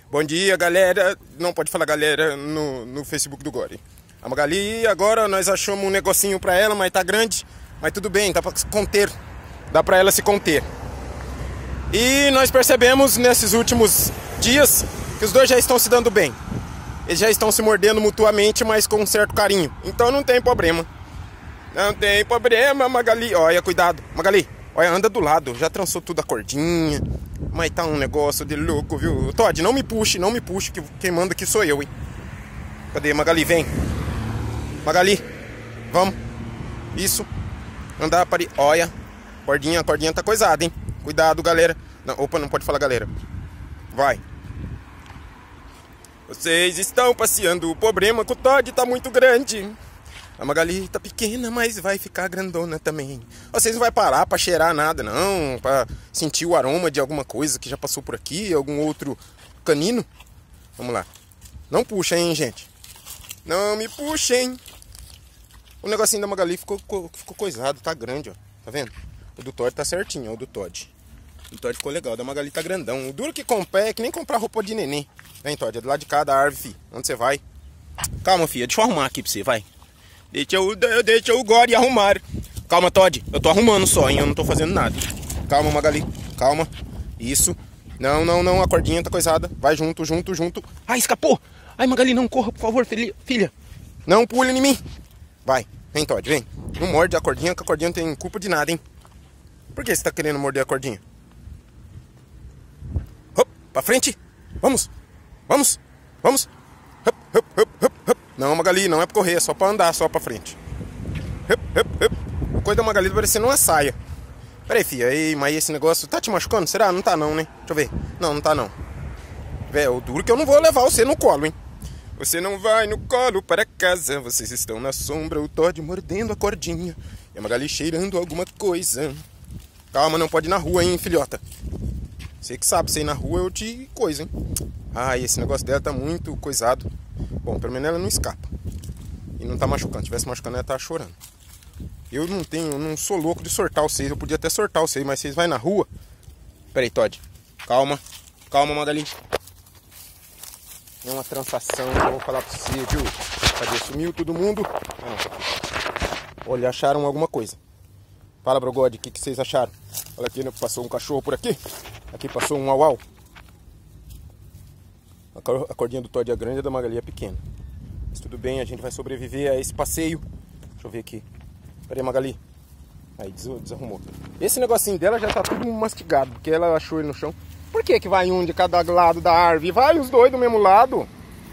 Bom dia, galera. Não pode falar galera no Facebook do Gore. A Magali, agora nós achamos um negocinho pra ela, mas tá grande. Mas tudo bem, dá pra se conter. Dá pra ela se conter. E nós percebemos nesses últimos dias que os dois já estão se dando bem. Eles já estão se mordendo mutuamente, mas com um certo carinho. Então não tem problema. Não tem problema, Magali. Olha, cuidado. Magali, olha, anda do lado. Já trançou tudo a cordinha. Mas tá um negócio de louco, viu? Todd, não me puxe, que quem manda aqui sou eu, hein? Cadê, Magali? Vem. Magali, vamos. Isso. Andar para... Olha, a cordinha tá coisada, hein? Cuidado, galera. Não, opa, não pode falar, galera. Vai. Vocês estão passeando. O problema é que o Todd tá muito grande. A Magali tá pequena, mas vai ficar grandona também. Vocês não vai parar pra cheirar nada, não. Pra sentir o aroma de alguma coisa que já passou por aqui. Algum outro canino. Vamos lá. Não puxa, hein, gente. Não me puxem. O negocinho da Magali ficou coisado. Tá grande, ó. Tá vendo? O do Todd tá certinho, ó. O do Todd. O Todd ficou legal. O da Magali tá grandão. O duro que comprar é que nem comprar roupa de neném. Vem, Todd. É do lado de cá da árvore, fi. Onde você vai? Calma, filha. Deixa eu arrumar aqui pra você, vai. Deixa o Gore arrumar. Calma, Todd. Eu tô arrumando só, hein? Eu não tô fazendo nada. Calma, Magali. Calma. Isso. Não. A cordinha tá coisada. Vai junto. Ai, escapou. Ai, Magali, não corra, por favor, filha. Não pule em mim. Vai. Vem, Todd, vem. Não morde a cordinha, que a cordinha não tem culpa de nada, hein? Por que você tá querendo morder a cordinha? Hop, pra frente. Vamos. Hop. Não, Magali, não é pra correr, é só pra andar, só pra frente. O coisa da Magali tá parecendo uma saia. Pera aí, filha, mas esse negócio tá te machucando? Será? Não tá não, né? Deixa eu ver. Não tá não. Véi, o duro que eu não vou levar você no colo, hein? Você não vai no colo para casa. Vocês estão na sombra, o Todd mordendo a cordinha e a Magali cheirando alguma coisa. Calma, não pode ir na rua, hein, filhota. Você que sabe, se ir na rua eu te coisa, hein? Ai, esse negócio dela tá muito coisado. Bom, pelo menos ela não escapa. E não tá machucando. Se tivesse machucando, ela tá chorando. Eu não sou louco de sortar vocês. Eu podia até sortar vocês, mas vocês vai na rua. Pera aí, Todd. Calma, Magali. É uma transação, eu vou falar pra você, viu? Cadê? Sumiu todo mundo? Olha, acharam alguma coisa. Fala, Brogode, o que vocês acharam? Olha aqui, né? Passou um cachorro por aqui. Aqui passou um uau-uau. A cordinha do Todd é grande e a da Magali é pequena. Mas tudo bem, a gente vai sobreviver a esse passeio. Deixa eu ver aqui. Pera aí, Magali. Aí, desarrumou. Esse negocinho dela já tá tudo mastigado, porque ela achou ele no chão. Por que vai um de cada lado da árvore? Vai os dois do mesmo lado.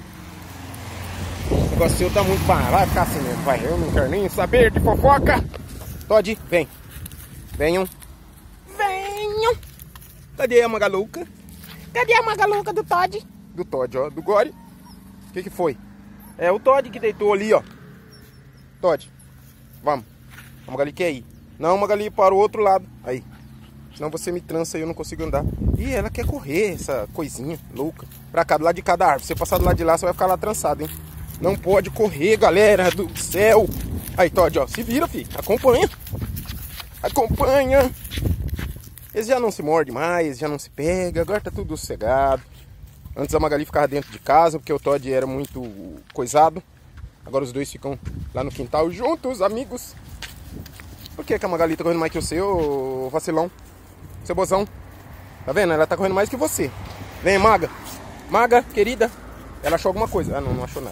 O negócio seu tá muito barato. Vai ficar assim mesmo, vai. Eu não quero nem saber de fofoca. Todd, vem. Venham. Cadê a Magaluca? Cadê a Magaluca do Todd? Do Todd, ó. Do Gore. O que foi? É o Todd que deitou ali, ó. Todd, vamos. A Magali quer ir. Não, Magali, para o outro lado. Aí. Senão você me trança e eu não consigo andar. Ih, ela quer correr, essa coisinha louca. Pra cá, do lado de cada árvore. Se você passar do lado de lá, você vai ficar lá trançado, hein? Não pode correr, galera do céu. Aí, Todd, ó. Se vira, filho. Acompanha. Eles já não se mordem mais, já não se pega. Agora tá tudo sossegado. Antes a Magali ficava dentro de casa, porque o Todd era muito coisado. Agora os dois ficam lá no quintal juntos, amigos. Por que a Magali tá correndo mais que você, ô vacilão? Seu bozão. Tá vendo? Ela tá correndo mais que você. Vem, Maga. Maga, querida. Ela achou alguma coisa. Ah, não achou nada.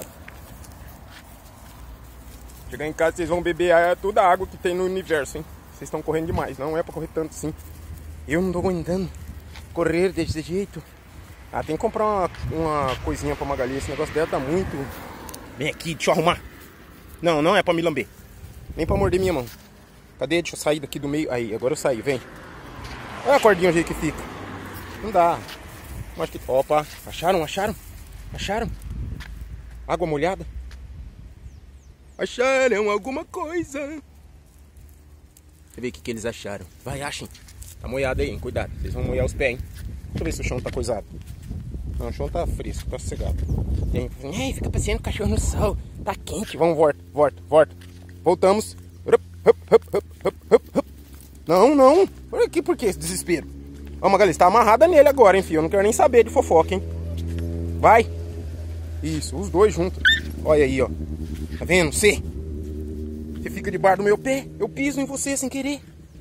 Chegar em casa, vocês vão beber toda a água que tem no universo, hein? Vocês estão correndo demais. Não é pra correr tanto assim. Eu não tô aguentando correr desse jeito. Ah, tem que comprar uma coisinha pra Magali. Esse negócio dela tá muito... Vem aqui, deixa eu arrumar. Não é pra me lamber. Nem pra morder minha mão. Cadê? Deixa eu sair daqui do meio. Aí, agora eu saí, vem. Olha a cordinha o jeito que fica. Não dá. Acho que... Opa, acharam? Água molhada. Acharam alguma coisa. Deixa eu ver o que eles acharam. Vai, achem. Tá molhado aí, hein? Cuidado. Vocês vão molhar os pés, hein? Deixa eu ver se o chão tá coisado. Não, o chão tá fresco, tá sossegado. Ei, fica passeando o cachorro no sol. Tá quente. Vamos, volta. Voltamos. Não. Por que esse desespero? Ó, Magali, você tá amarrada nele agora, hein, filho? Eu não quero nem saber de fofoca, hein? Vai. Isso, os dois juntos. Olha aí, ó. Tá vendo? Você fica debaixo do meu pé. Eu piso em você sem querer.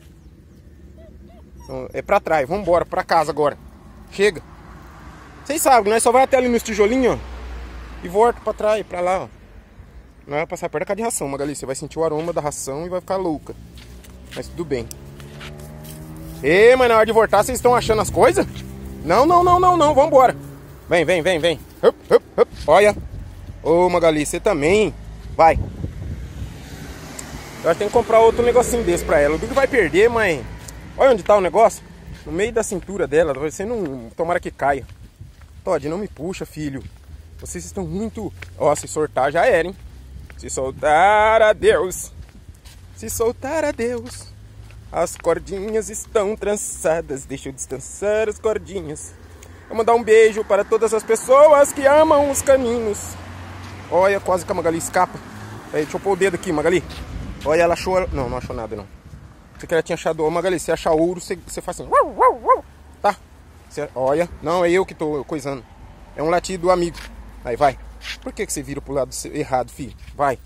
Então, é pra trás. Vamos embora, pra casa agora. Chega. Vocês sabem, nós só vai até ali nos tijolinhos, ó. E volta pra trás, pra lá, ó. Não vai passar perto da casa de ração, Magali. Você vai sentir o aroma da ração e vai ficar louca. Mas tudo bem. Ei, mas na hora de voltar, vocês estão achando as coisas? Não, não, não, não, não. Vambora. Vem, vem, vem, vem. Hup, hup, hup. Olha. Ô, Magali, você também. Vai. Eu acho que tem que comprar outro negocinho desse pra ela. O Duque vai perder, mas... Olha onde tá o negócio. No meio da cintura dela. Você não... Tomara que caia. Todd, não me puxa, filho. Vocês estão muito... Ó, se soltar já era, hein? Se soltar, adeus. Se soltar, adeus. As cordinhas estão trançadas. Deixa eu descansar as cordinhas. Vou mandar um beijo para todas as pessoas que amam os caninos. Olha, quase que a Magali escapa. Aí, deixa eu pôr o dedo aqui, Magali. Olha, ela achou... Não, não achou nada, não. Você que ela tinha achado... Ô, Magali, se achar ouro, você faz assim... Tá? Olha. Não, é eu que tô coisando. É um latido amigo. Aí, vai. Por que você vira pro lado errado, filho? Vai.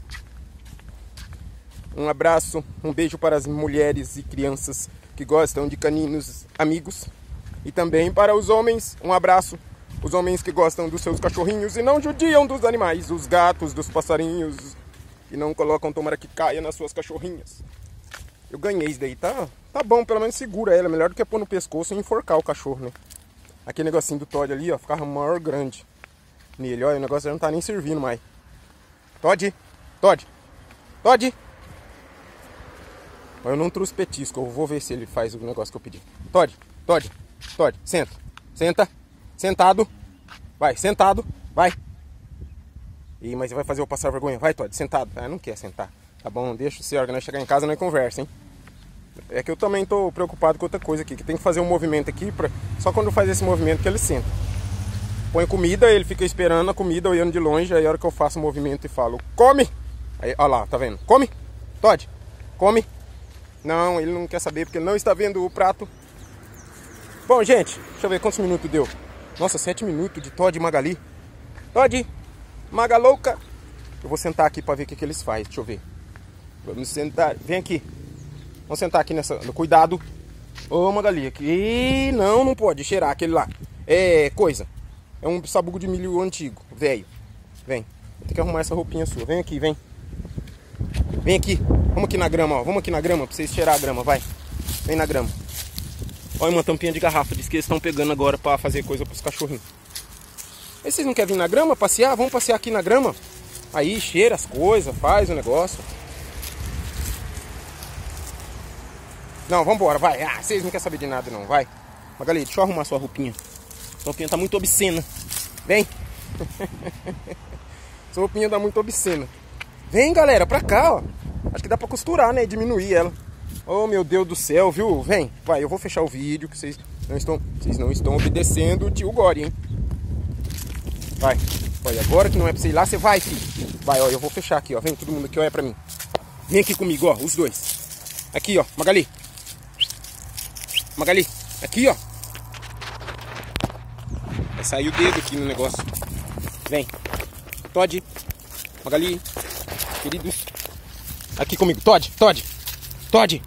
Um abraço, um beijo para as mulheres e crianças que gostam de caninos amigos. E também para os homens, um abraço. Os homens que gostam dos seus cachorrinhos e não judiam dos animais, dos gatos, dos passarinhos. E não colocam tomara que caia nas suas cachorrinhas. Eu ganhei isso daí, tá bom, pelo menos segura ela. Melhor do que pôr no pescoço e enforcar o cachorro, né? Aquele negocinho do Todd ali, ó, ficava maior grande nele. Olha, o negócio já não tá nem servindo mais. Todd, Todd, Todd. Eu não trouxe petisco, eu vou ver se ele faz o negócio que eu pedi. Todd, Todd, Todd, senta. Senta. Sentado. Vai, sentado. Vai. Ih, mas você vai fazer eu passar vergonha. Vai, Todd, sentado. Ah, não quer sentar. Tá bom, deixa o senhor, que nós chegar em casa e nós conversa, hein? É que eu também tô preocupado com outra coisa aqui, que tem que fazer um movimento aqui, só quando faz esse movimento que ele senta. Põe comida, ele fica esperando a comida, olhando de longe, aí a hora que eu faço o movimento e falo, come! Aí, ó lá, tá vendo? Come! Todd, come! Não, ele não quer saber, porque ele não está vendo o prato. Bom, gente, deixa eu ver quantos minutos deu. Nossa, 7 minutos de Todd e Magali. Todd, Magalouca. Eu vou sentar aqui pra ver o que eles fazem, deixa eu ver. Vamos sentar, vem aqui. Vamos sentar aqui nessa, cuidado. Ô, Magali, aqui, não pode cheirar aquele lá. É coisa, é um sabugo de milho antigo, velho. Vem, tem que arrumar essa roupinha sua, vem aqui, vem. Vem aqui, vamos aqui na grama, ó. Vamos aqui na grama pra vocês cheirar a grama, vai. Vem na grama. Olha uma tampinha de garrafa, diz que eles estão pegando agora pra fazer coisa pros cachorrinhos. E vocês não querem vir na grama passear? Vamos passear aqui na grama. Aí cheira as coisas, faz o negócio. Não, vambora, vai. Ah, vocês não querem saber de nada não, vai. Magali, deixa eu arrumar sua roupinha. Sua roupinha tá muito obscena. Vem. Sua roupinha tá muito obscena. Vem, galera, pra cá, ó. Acho que dá pra costurar, né? Diminuir ela. Oh, meu Deus do céu, viu? Vem. Vai, eu vou fechar o vídeo, que vocês não estão obedecendo o tio Gori, hein? Vai. Olha, agora que não é pra você ir lá, você vai, filho. Vai, ó, eu vou fechar aqui, ó. Vem todo mundo aqui, olha pra mim. Vem aqui comigo, ó, os dois. Aqui, ó, Magali. Magali, aqui, ó. Vai sair o dedo aqui no negócio. Vem. Todd. Magali. Queridos. Aqui comigo. Todd, Todd. Todd.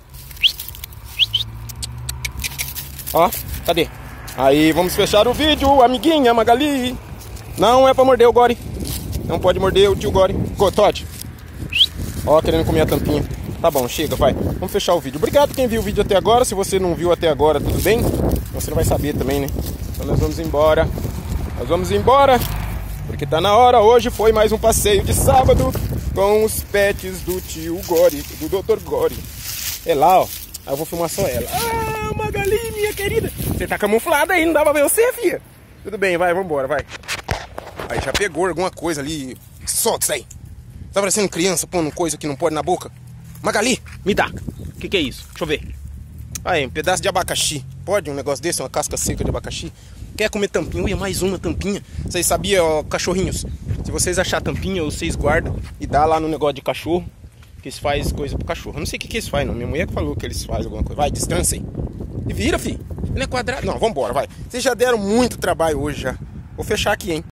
Ó, cadê? Aí, vamos fechar o vídeo, amiguinha Magali. Não é pra morder o Gori. Não pode morder o tio Gori. Todd. Ó, querendo comer a tampinha. Tá bom, chega, vai. Vamos fechar o vídeo. Obrigado quem viu o vídeo até agora. Se você não viu até agora, tudo bem? Você não vai saber também, né? Então nós vamos embora. Nós vamos embora. Porque tá na hora. Hoje foi mais um passeio de sábado com os pets do tio Gori, do Dr. Gori. É lá, ó. Aí eu vou filmar só ela. Ah, Magali, minha querida. Você tá camuflada aí, não dá pra ver você, filha. Tudo bem, vai, vambora, vai. Aí já pegou alguma coisa ali. Solta isso aí. Tá parecendo criança pondo coisa que não pode na boca? Magali, me dá. O que é isso? Deixa eu ver. Aí, um pedaço de abacaxi. Pode um negócio desse, uma casca seca de abacaxi? Quer comer tampinha? Ui, mais uma tampinha. Vocês sabiam, ó, cachorrinhos? Se vocês achar tampinha, vocês guardam e dá lá no negócio de cachorro. Que eles fazem coisa pro cachorro. Eu não sei o que eles fazem, não. Minha mulher que falou que eles fazem alguma coisa. Vai, descansa aí. E vira, filho. Ele é quadrado. Não, vambora, vai. Vocês já deram muito trabalho hoje já. Vou fechar aqui, hein.